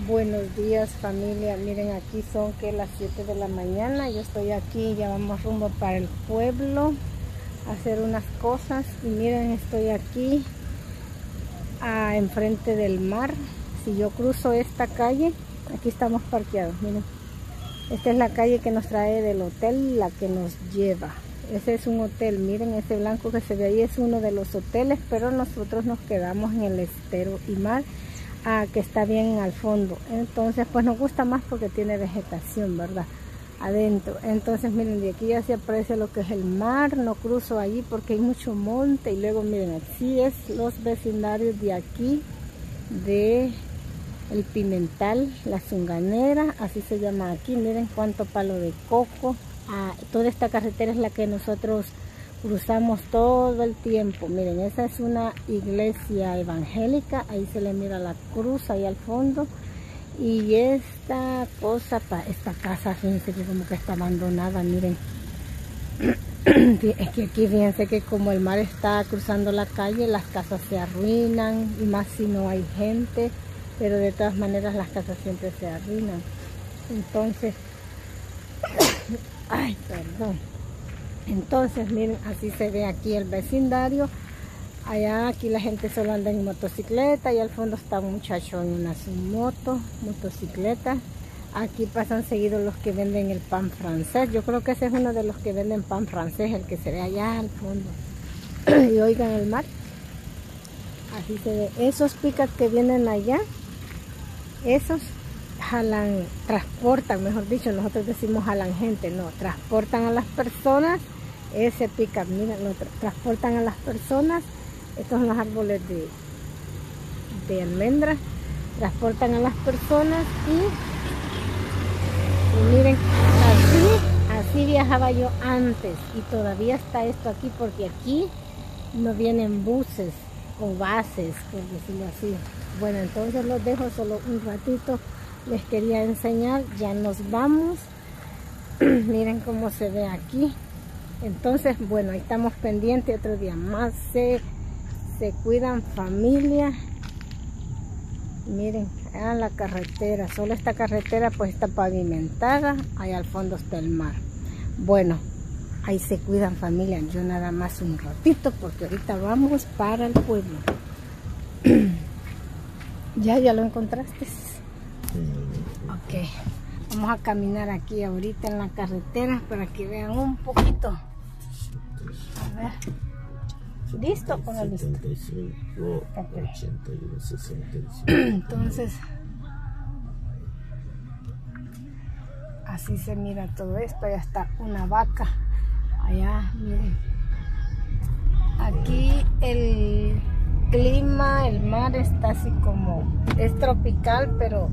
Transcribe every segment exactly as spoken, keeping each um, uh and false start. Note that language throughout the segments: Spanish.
Buenos días, familia. Miren, aquí son que las siete de la mañana. Yo estoy aquí, ya vamos rumbo para el pueblo a hacer unas cosas. Y miren, estoy aquí a, enfrente del mar. Si yo cruzo esta calle, aquí estamos parqueados. Miren, esta es la calle que nos trae del hotel, la que nos lleva. Ese es un hotel. Miren, ese blanco que se ve ahí es uno de los hoteles, pero nosotros nos quedamos en el estero y mar. Ah, que está bien al fondo. Entonces pues nos gusta más porque tiene vegetación, ¿verdad? Adentro. Entonces miren, de aquí ya se aprecia lo que es el mar. No cruzo allí porque hay mucho monte. Y luego miren, así es los vecindarios de aquí, de el Pimental, la Zunganera, así se llama aquí. Miren cuánto palo de coco. Ah, toda esta carretera es la que nosotros cruzamos todo el tiempo. Miren, esa es una iglesia evangélica, ahí se le mira la cruz ahí al fondo. Y esta cosa, esta casa, fíjense que como que está abandonada. Miren, es que aquí fíjense que como el mar está cruzando la calle, las casas se arruinan, y más si no hay gente, pero de todas maneras las casas siempre se arruinan. Entonces, ay, perdón. Entonces miren, así se ve aquí el vecindario. Allá aquí la gente solo anda en motocicleta y al fondo está un muchacho en una su moto, motocicleta. Aquí pasan seguidos los que venden el pan francés. Yo creo que ese es uno de los que venden pan francés, el que se ve allá al fondo. Y oigan el mar. Así se ve. Esos pickups que vienen allá, esos jalan, transportan, mejor dicho, nosotros decimos jalan gente, no, transportan a las personas. Ese pick-up, miren, lo tra transportan a las personas. Estos son los árboles de, de almendra. Transportan a las personas y, y miren, así, así viajaba yo antes. Y todavía está esto aquí porque aquí no vienen buses o bases, por decirlo así. Bueno, entonces los dejo solo un ratito. Les quería enseñar, ya nos vamos. Miren cómo se ve aquí. Entonces, bueno, ahí estamos pendientes. Otro día más. Se, se cuidan, familia. Miren, a la carretera. Solo esta carretera pues está pavimentada. Ahí al fondo está el mar. Bueno, ahí se cuidan, familia. Yo nada más un ratito porque ahorita vamos para el pueblo. ¿Ya, ya lo encontraste? Ok, vamos a caminar aquí ahorita en la carretera para que vean un poquito. A ver, ¿listo o no listo? Okay. Entonces, así se mira todo esto. Allá está una vaca. Allá, miren. Aquí el clima, el mar está así como, es tropical, pero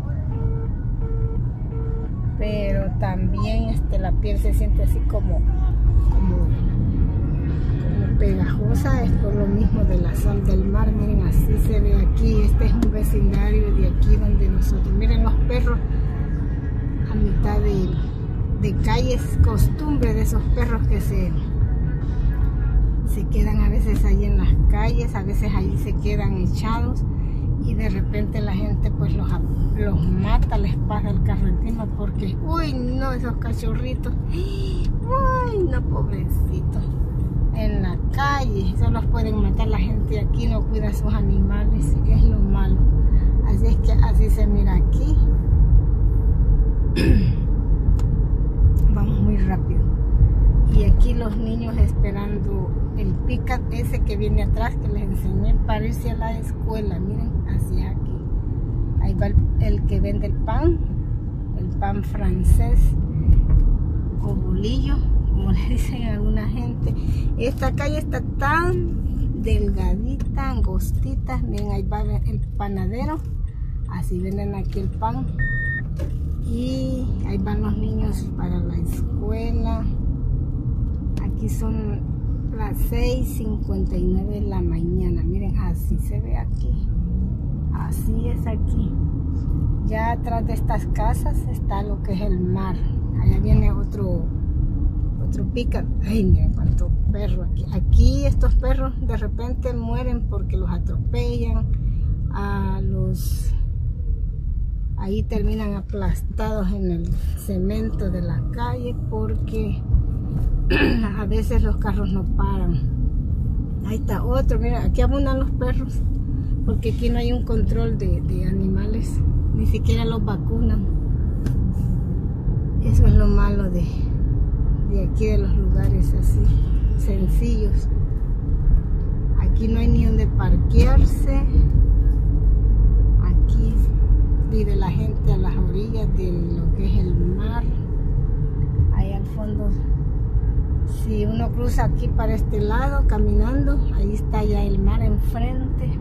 pero también este, la piel se siente así como, como, como pegajosa. Es por lo mismo de la sal del mar. Miren, así se ve aquí. Este es un vecindario de aquí donde nosotros, miren los perros a mitad de, de calle. Es costumbre de esos perros que se se quedan a veces ahí en las calles, a veces ahí se quedan echados y de repente la gente pues los, los mata, les pasa el carro encima porque, uy no, esos cachorritos, uy no, pobrecitos, en la calle, eso los pueden matar. La gente aquí no cuida a sus animales, es lo malo. Así es que así se mira aquí. Vamos muy rápido. Y aquí los niños esperando el pick-up ese que viene atrás, que les enseñé para irse a la escuela. Miren, hacia aquí. Ahí va el, el que vende el pan, el pan francés o bolillo, como le dicen a alguna gente. Esta calle está tan delgadita, angostita. Miren, ahí va el panadero. Así venden aquí el pan. Y ahí van los niños para la escuela. Aquí son las seis cincuenta y nueve de la mañana. Miren, así se ve aquí. Así es aquí. Ya atrás de estas casas está lo que es el mar. Allá viene otro otro pick-up. Ay, miren cuánto perro aquí. Aquí estos perros de repente mueren porque los atropellan. A los ahí terminan aplastados en el cemento de la calle porque a veces los carros no paran. Ahí está otro, mira, aquí abundan los perros porque aquí no hay un control de, de animales, ni siquiera los vacunan. Eso es lo malo de, de aquí, de los lugares así sencillos. Aquí no hay ni donde parquearse. Aquí vive la gente a las orillas de lo que es el mar. Ahí al fondo, si uno cruza aquí para este lado caminando, ahí está ya el mar enfrente.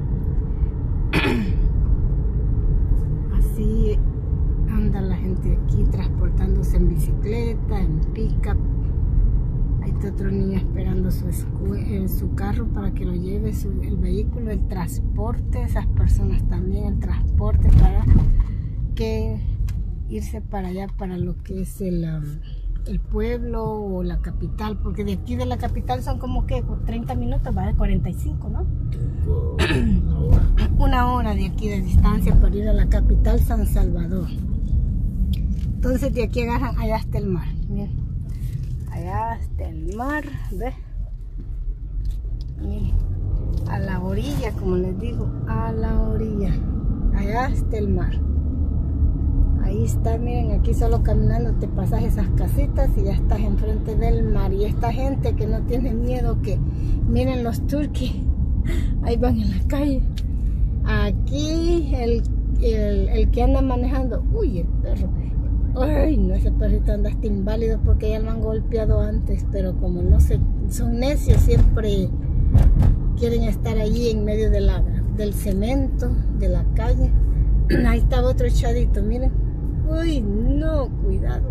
Así anda la gente aquí transportándose en bicicleta, en pick-up. Ahí está otro niño esperando su, en su carro para que lo lleve su, el vehículo, el transporte, esas personas también, el transporte para que irse para allá, para lo que es el, um, el pueblo o la capital, porque de aquí de la capital son como que treinta minutos, va de cuarenta y cinco, ¿no? Una hora. Una hora de aquí de distancia para ir a la capital, San Salvador. Entonces de aquí agarran allá hasta el mar. Miren, allá hasta el mar, ¿ves? Miren, a la orilla, como les digo, a la orilla, allá hasta el mar. Ahí está, miren, aquí solo caminando te pasas esas casitas y ya estás enfrente del mar. Y esta gente que no tiene miedo, que miren los turquíes, ahí van en la calle. Aquí el, el, el que anda manejando, uy, el perro, ay no, ese perrito anda hasta inválido porque ya lo han golpeado antes, pero como no se, son necios, siempre quieren estar allí en medio de la, del cemento, de la calle. Ahí estaba otro echadito, miren. Uy, no, cuidado.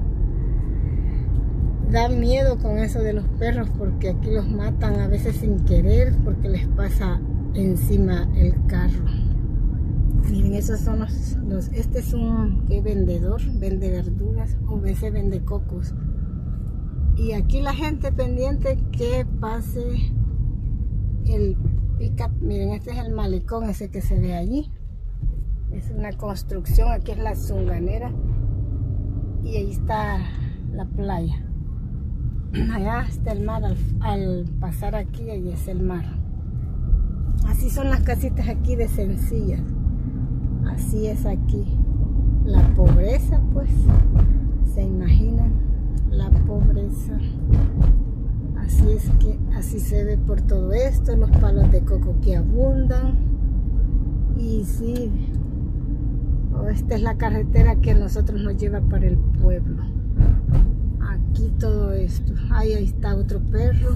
Da miedo con eso de los perros porque aquí los matan a veces sin querer porque les pasa encima el carro. Miren, esos son los, los este es un ¿qué? vendedor, vende verduras o a veces vende cocos. Y aquí la gente pendiente que pase el pick-up. Miren, este es el malecón, ese que se ve allí. Es una construcción, aquí es la Zunganera y ahí está la playa. Allá está el mar, al, al pasar aquí, ahí es el mar. Así son las casitas aquí de sencillas. Así es aquí. La pobreza, pues, se imaginan la pobreza. Así es que, así se ve por todo esto, los palos de coco que abundan. Y sí, oh, esta es la carretera que a nosotros nos lleva para el pueblo. Aquí todo esto. Ahí, ahí está otro perro.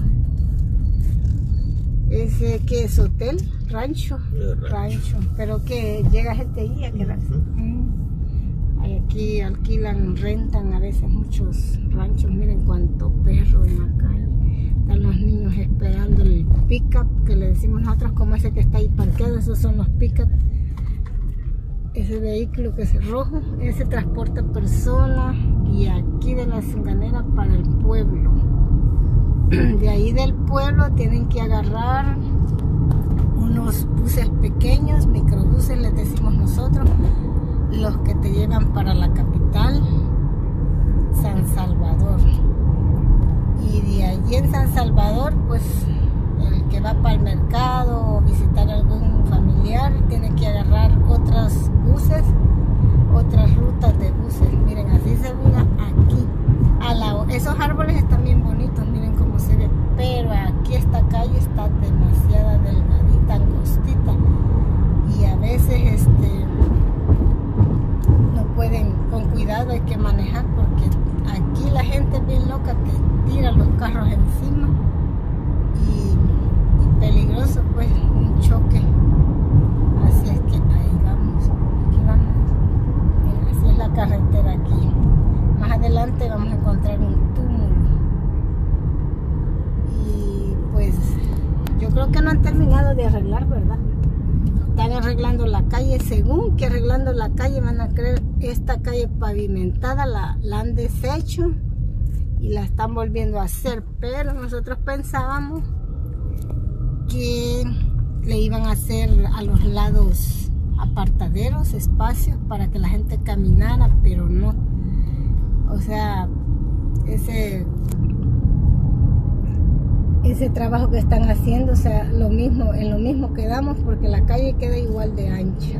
¿Ese qué es? ¿Hotel? ¿Rancho? Rancho. Rancho. Pero que llega gente ahí a quedarse. Uh-huh. Aquí alquilan, rentan a veces muchos ranchos. Miren cuánto perro en la calle. Están los niños esperando el pick-up, que le decimos nosotros, como ese que está ahí parqueado. Esos son los pick-up. Ese vehículo que es rojo, ese transporta personas, y aquí de la Zunganera para el pueblo. De ahí del pueblo tienen que agarrar unos buses pequeños, microbuses les decimos nosotros, los que te llevan para la capital, San Salvador. Y de allí en San Salvador, pues el que va para el mercado o visitar algún familiar tiene que agarrar otros buses, otras rutas de buses. Miren, así se ve aquí. A la, esos árboles están bien bonitos, miren cómo se ve, pero aquí esta calle está demasiado delgadita, angostita, y a veces este no pueden, con cuidado hay que manejar porque aquí la gente es bien loca que tira los carros encima y, y peligroso, pues un choque. Así es que ahí vamos, aquí vamos. Miren, así es la carretera aquí. Más adelante vamos a encontrar un túmulo. Y pues yo creo que no han terminado de arreglar, ¿verdad? Están arreglando la calle. Según que arreglando la calle van a creer esta calle pavimentada, la, la han deshecho y la están volviendo a hacer. Pero nosotros pensábamos que le iban a hacer a los lados apartaderos, espacios para que la gente caminara, pero no. O sea, ese ese trabajo que están haciendo, o sea, lo mismo, en lo mismo quedamos, porque la calle queda igual de ancha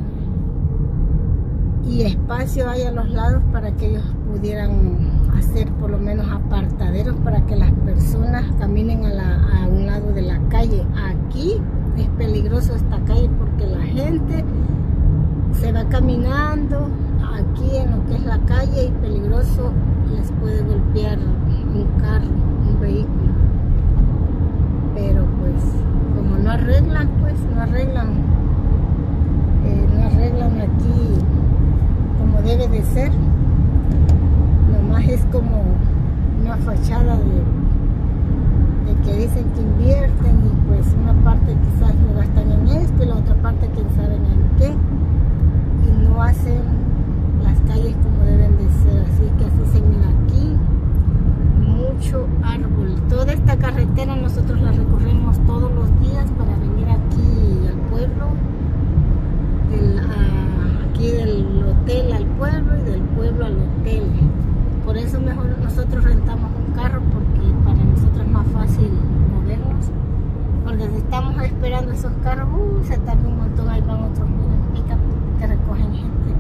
y espacio hay a los lados para que ellos pudieran hacer por lo menos apartaderos para que las personas caminen a, la, a un lado de la calle. Aquí es peligroso esta calle porque la gente se va caminando aquí en lo que es la calle y peligroso, les puede golpear un carro, un vehículo. Pero pues como no arreglan, pues no arreglan, eh, no arreglan aquí como debe de ser. Nomás es como una fachada de, de que dicen que invierten y pues una parte quizás lo gastan en esto y la otra parte quién sabe en qué, y no hacen las calles como deben de ser. Así que así se mira aquí mucho árbol. Toda esta carretera nosotros la recorremos todos los días para venir aquí al pueblo, del, a, aquí del hotel al pueblo y del pueblo al hotel. Por eso mejor nosotros rentamos un carro, porque para nosotros es más fácil movernos, porque si estamos esperando esos carros, uh, se tarda un montón. Ahí van otros, miren, pica, que recogen gente.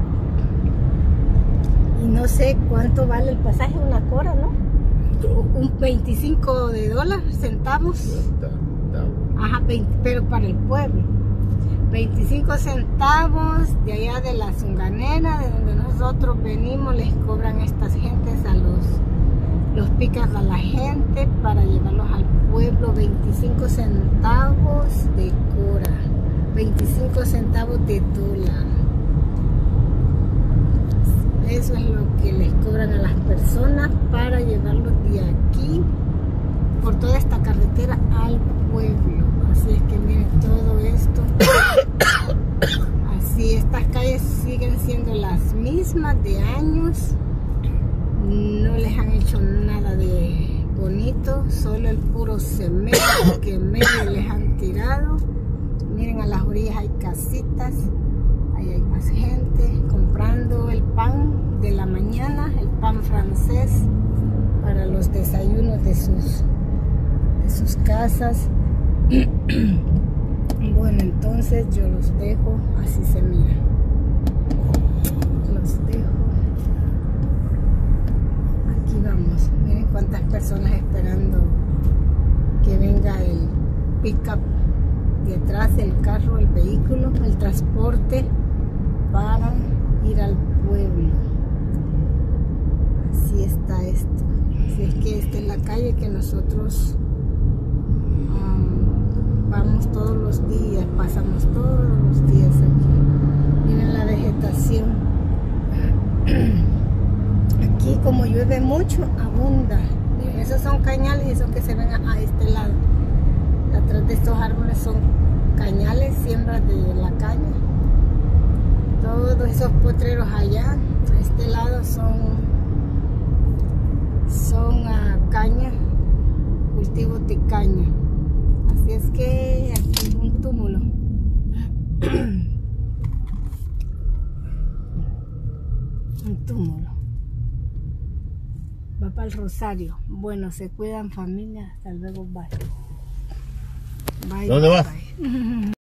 Y no sé cuánto vale el pasaje, una cora, ¿no? Un veinticinco de dólares, centavos. Ajá, veinte, pero para el pueblo. veinticinco centavos de allá de la Zunganera, de donde nosotros venimos, les cobran estas gentes a los, los picas a la gente para llevarlos al pueblo. veinticinco centavos de cora, veinticinco centavos de dólar. Eso es lo que les cobran a las personas para llevarlos de aquí por toda esta carretera al pueblo. Así es que miren todo esto. Así, estas calles siguen siendo las mismas de años. No les han hecho nada de bonito, solo el puro cemento que medio les han tirado. Miren, a las orillas hay casitas. Ahí hay más gente comprando el pan de la mañana, el pan francés, para los desayunos de sus, de sus casas. Bueno, entonces yo los dejo, así se mira. Los dejo. Aquí vamos. Miren cuántas personas esperando que venga el pick-up de atrás, el carro, el vehículo, el transporte para ir al pueblo. Así está esto. Así es que esta es la calle que nosotros um, vamos todos los días, pasamos todos los días aquí. Miren la vegetación. Aquí como llueve mucho, abunda. Miren, esos son cañales y esos que se ven a, a este lado. Atrás de estos árboles son cañales, siembras de la caña. Todos esos potreros allá, a este lado, son, son uh, caña, cultivos de caña. Así es que aquí es un túmulo. Un túmulo. Va para el Rosario. Bueno, se cuidan, familia. Hasta luego, bye. Bye. ¿Dónde vas? Bye.